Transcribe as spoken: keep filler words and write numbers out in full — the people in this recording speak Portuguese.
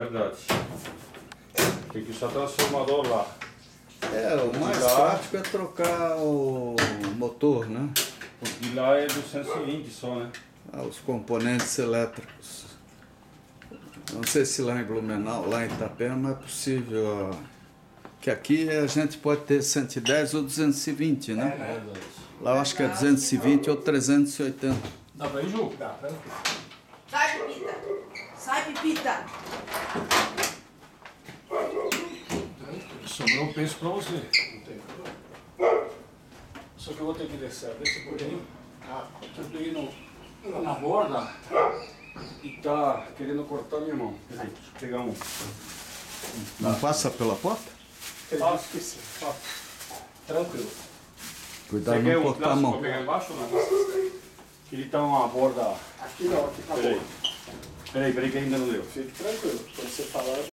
Verdade. Tem que usar transformador lá. É, o mais prático é trocar o motor, né? E lá é duzentos e vinte só, né? Ah, os componentes elétricos. Não sei se lá em Blumenau, lá em Itapema é possível, ó, que aqui a gente pode ter cento e dez ou duzentos e vinte, né? É verdade. Lá eu acho que é duzentos e vinte ou trezentos e oitenta. Dá pra ir, Ju? Dá, tranquilo. Sai, Pepita! Sai, Pepita! Sobrou um peso pra você. Não tem problema. Só que eu vou ter que descer, desce um pouquinho. Ah, Eu peguei no, na borda e tá querendo cortar minha mão. Peraí, deixa eu pegar um. Não passa pela porta? acredito que sim. Ó, Tranquilo. Cuidado você de quer não um cortar a plástico mão. pra pegar embaixo ou não? Que ele tá uma borda... Aqui não, aqui tá Peraí. bom. Peraí, peraí que ainda não deu. Fique tranquilo. Quando você fala